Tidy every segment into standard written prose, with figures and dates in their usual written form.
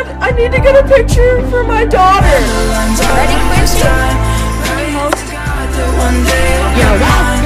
I need to get a picture for my daughter. Ready, Quincy? You're welcome.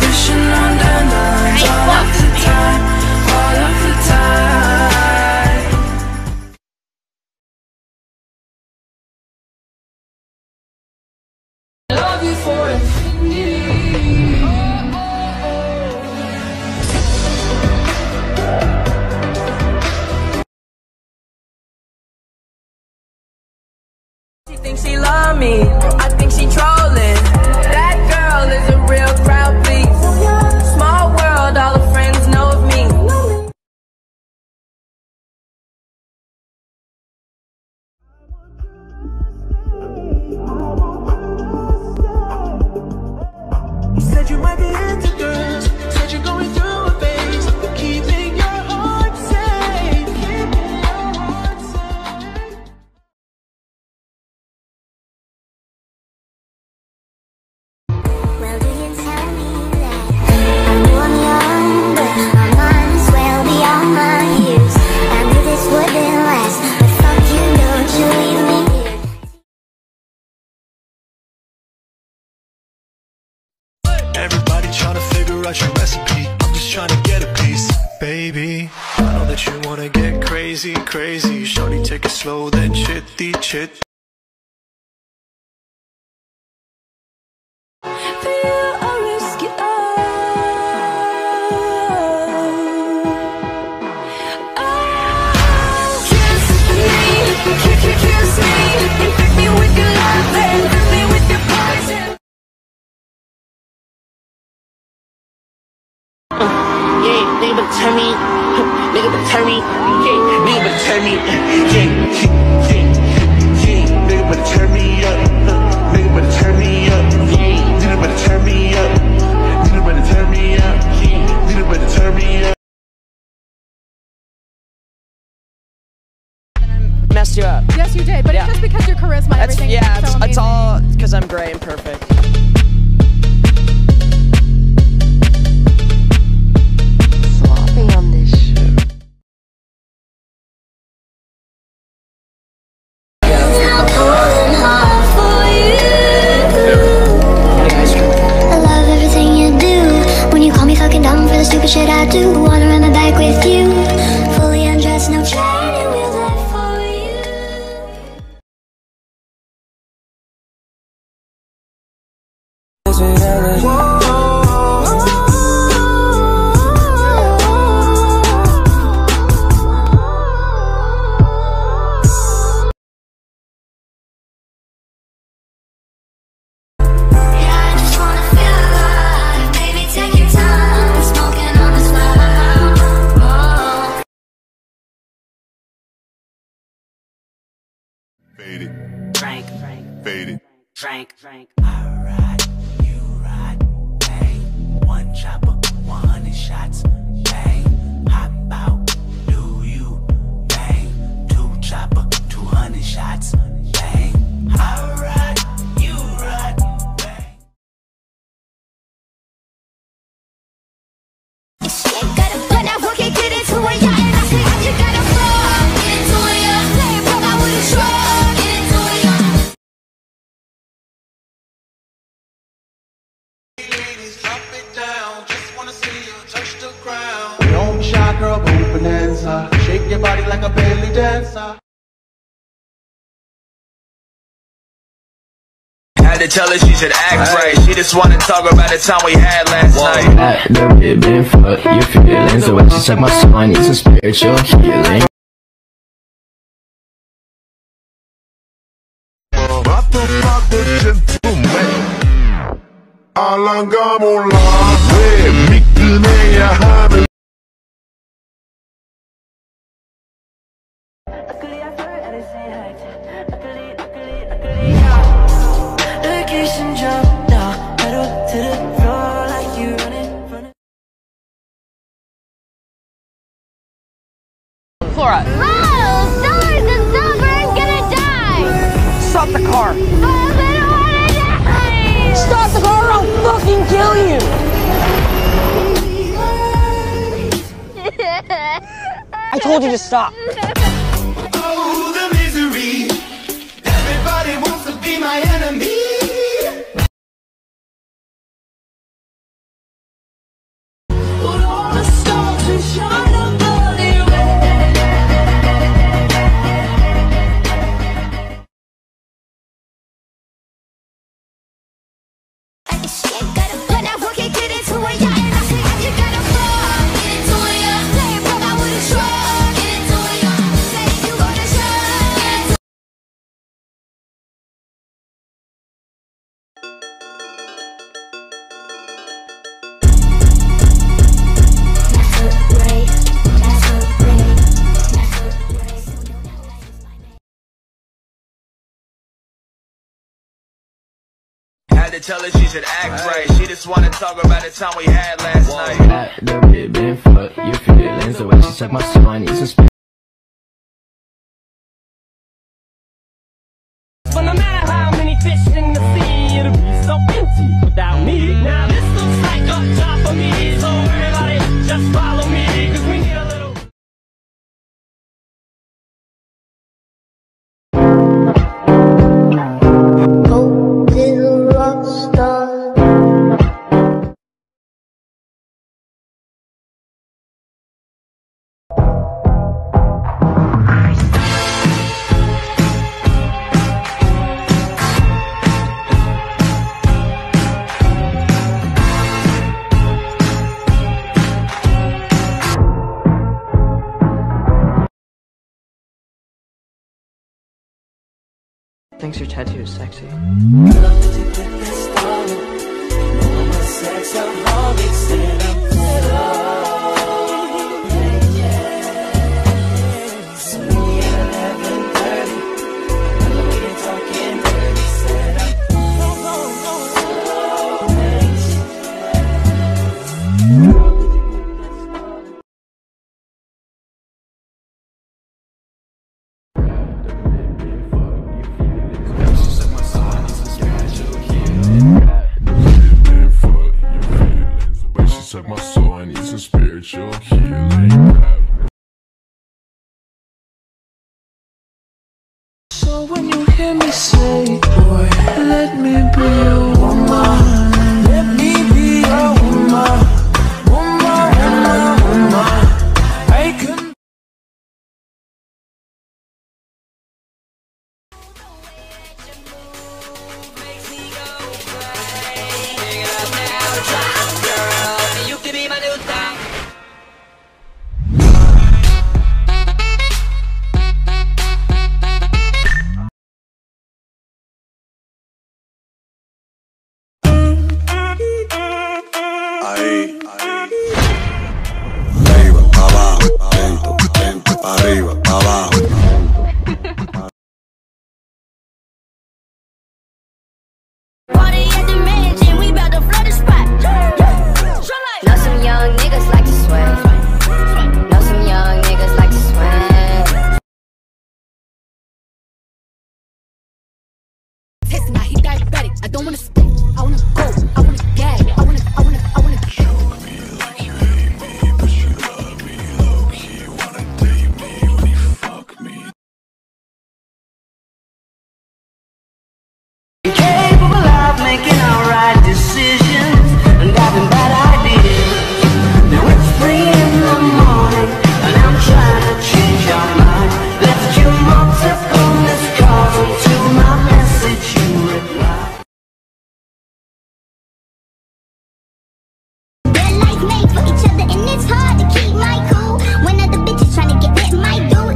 Love you for infinity. She thinks she love me, I think she trolling. That girl is a real crowd, please. Small world, all her friends know of me. You said you might be into girls, said you're going through a phase, keeping your heart safe, keeping your heart safe. Well, do you tell me that I'm young, but my mind is well beyond my years. I knew this wouldn't last, but fuck you, don't you leave me here. Everybody trying to figure out your recipe, I'm just trying to get a piece, baby. I know that you wanna get crazy, crazy. Shorty, take it slow, then chitty chit. Yeah, nigga better turn me, nigga better turn me, yeah, nigga better turn me, yeah, nigga better turn me up, nigga better turn me up, yeah, nigga better turn me up, nigga better turn me up, yeah, nigga better turn me up. Messed you up. Yes, you did, but Yeah. it's just because your charisma, everything. Yeah, is so it's amazing. all because I'm gray and perfect. Sloppy on this shit. I'm pulling hard for you. I love everything you do. When you call me fucking dumb for the stupid shit I do. Wanna run my back with you. Fully undressed, no training wheels left for you. I just wanna feel alive. Baby, take your time. Smoking on the spot. Fade it, Frank, fade it. Frank. I ride, you ride, bang. One chopper, 100 shots, bang. Hop out, do you, bang. Two chopper, 200 shots, bang. I ride, you ride, bang. Gotta put that work and get into it, yeah. And I say you gotta fall. Get into it, yeah. Play it, broke out with a truck. Get into it, yeah. Ladies, drop it down. Just wanna see you touch the ground. Don't shy, girl, go bonanza. Shake your body like a belly dancer. Had to tell her she should act right. She just wanna talk about the time we had last night. That little bit been fuck your feelings. The way she suck my soul, I need some spiritual healing. Location jump now, pedal to the floor like you running. Flora, Oh, stars, the Silver's gonna die! stop the car. Oh, I don't wanna die! Stop the car or I'll fucking kill you. I told you to stop. Oh, the had to tell her she should act right. She just wanna talk about the time we had last night. That little bit been fuck your feelings. The way she suck my soul, I need some space. But no matter how many fish in the sea, it'll be so empty without me. Now this looks like a job for me, so everybody just follow me, cause we need a little. Oh, little rock star. Thinks your tattoo is sexy. Suck my soul, I need some spiritual healing. So when you hear me say, boy, let me be your woman. Let me be your woman. Woman, woman, woman. I can. Arriba, abajo, lento, lento, arriba, abajo. Party at the mansion, we bout to flood the spot. Know some young niggas like to sweat. Know some young niggas like to sweat. His not, he diabetic. I don't wanna spit. I wanna go. I wanna gag. I wanna. Show me like you hate me, but you love me low-key. Wanna date me when you fuck me. Capable of making alright decisions and having bad ideas. Now it's 3 in the morning and I'm trying to change your mind. Left you multiple missed calls until my message you reply. They're like made for each other and it's hard to keep my cool when other bitches trying to get with my dude.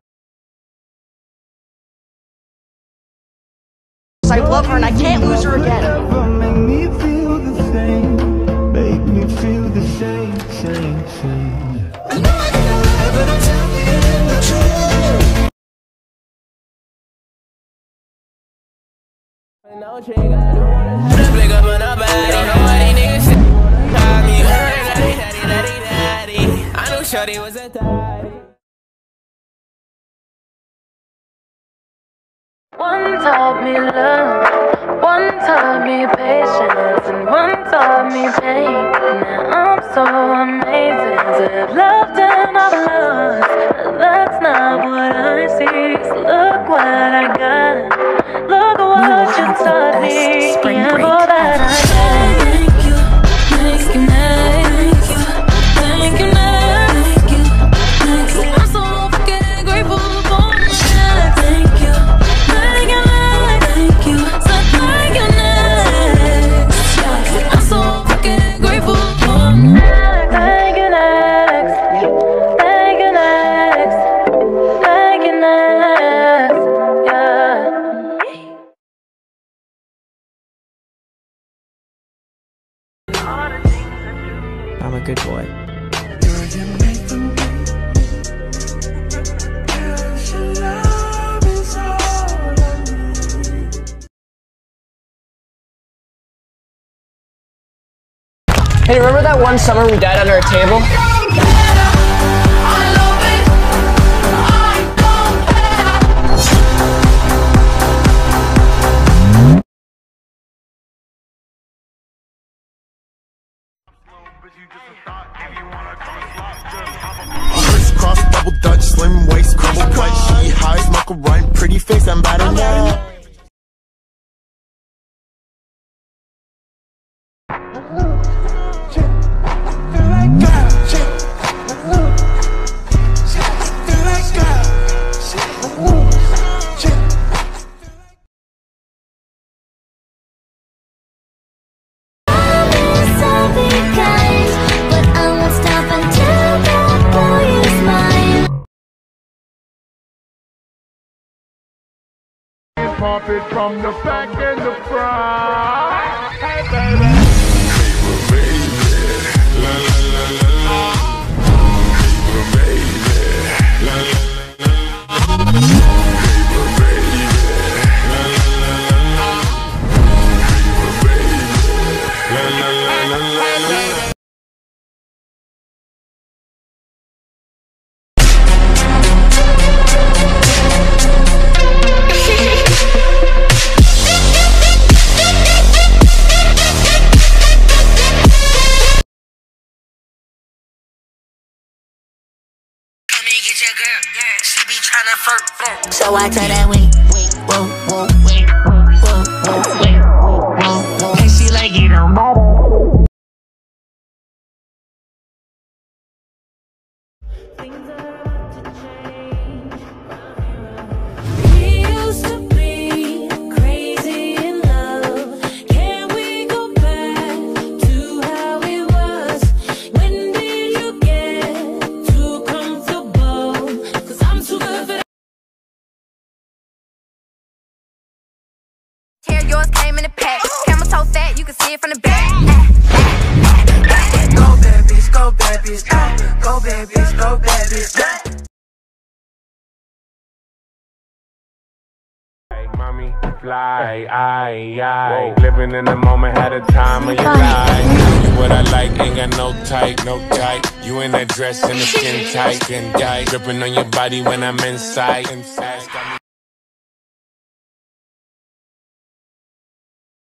I love her and I can't lose her again. Make me feel the same. Make me feel the same, same. I know I can lie, but I'm telling you the truth. I knew Shorty was a daddy. One taught me love, one taught me patience, and one taught me pain. Now I'm so amazing to have loved and I've lost. That's not what I see. So look what I got. Look what you taught me. And all that I Hey, remember that one summer we died under a table? Crisscross, double dutch, slim waist, crumble cut. She high, smoke a run, pretty face, I'm bad on that. Pop it from the back and the front. Hey, baby. So I tell that wait, whoa, whoa, wait, whoa, whoa, wait, whoa, whoa. And she like it don't matter. Yours came in a pack. Camel toe fat, you can see it from the back. Go bad bitch, go bad bitch, go bad bitch, go bad bitch. Hey, mommy, fly, I. Living in the moment, had a time of your life. What I like, ain't got no tight, no tight. You in that dress and the skin tight, dripping on your body when I'm inside.